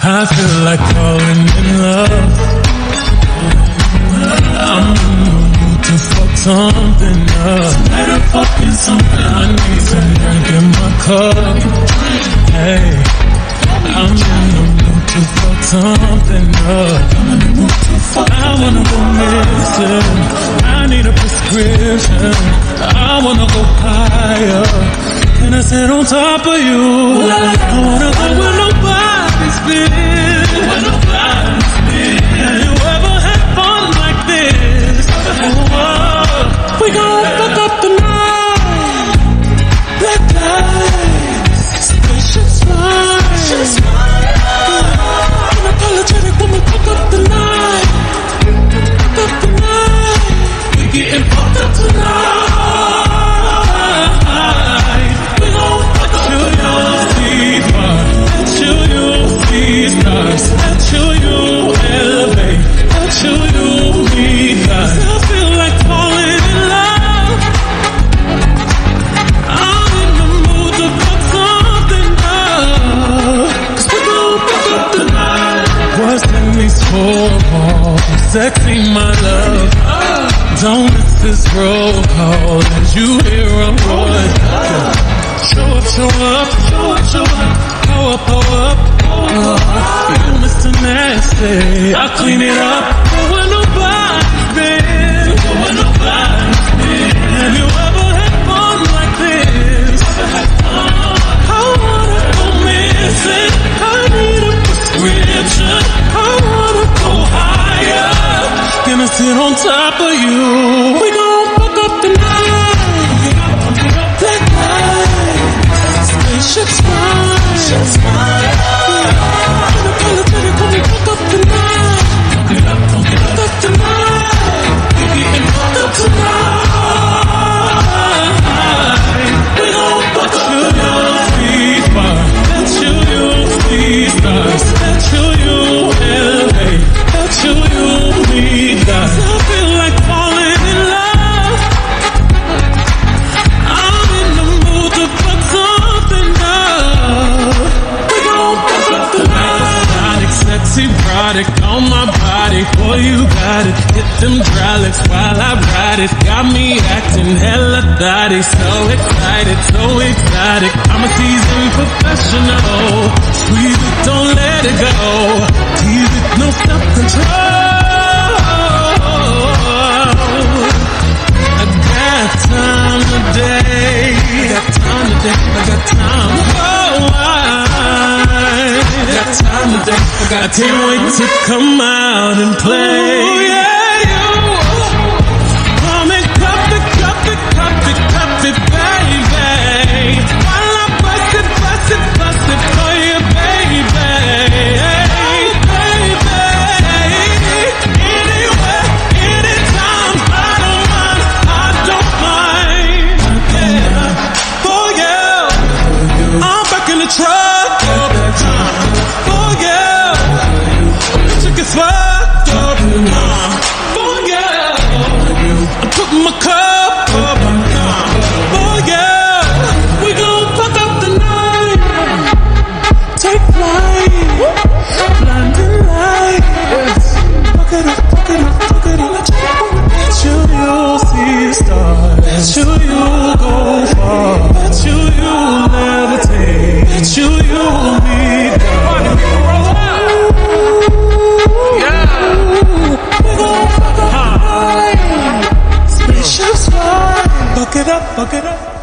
I feel like falling in love. I'm in the mood to fuck something up. Tonight I'm fucking something. I need some drink in my cup. Hey, I'm in the mood to fuck something up. I wanna go missing. I need a prescription. I wanna go higher. Can I sit on top of you? I wanna go where nobody's been. Have you ever had fun like this? Oh, we gon' fuck up the night. Black lights, spaceships fly. Unapologetic when we fuck up the night. Fuck up the night. We getting fucked up tonight. Sexy, my love. Don't miss this roll call as you hear a voice. Show up, show up, show up, show up. Pow up, pow up. You Mr. Nasty, I'll clean it up. Go where nobody's been. Go where nobody's been. Have you ever had fun like this? I wanna go missing. I need a prescription. I wanna go higher. Can I sit on top of you? We gon' fuck up the night. Black lights, spaceships fly. Unapologetic when we fuck up the night. Fuck up the night. We getting fucked up tonight. We gon' fuck up the night. Bet you see stars. Bet you elevate. Bet you need that. I feel like falling in love. I'm in the mood to fuck something up. We gon' fuck up the night. Sexy product on my body. Boy, you got it. Hit them dry lips while I ride it. Got me acting hella thotty. So excited, so exotic. I'm a seasoned professional. Squeeze it, don't let it go. Tease it, no self-control. I got time today. Got time today. I got time. Oh, I got time today. I can't wait to come out and play. Ooh, yeah, you. Come and cup it, baby. While I bust it for you, baby. Hey, baby. Anywhere, anytime, I don't mind. Yeah. For you, I'm back in the truck. For you, chick is fucked up. For you, I'm putting my cup up. For you, we gon' fuck up the night. Take flight, blinding lights. Fuck it up. Bet you'll see stars. Bet you'll go far. Bet you'll levitate. Bet you'll need God. We gon' fuck up the night. Spaceships fly. Fuck it up.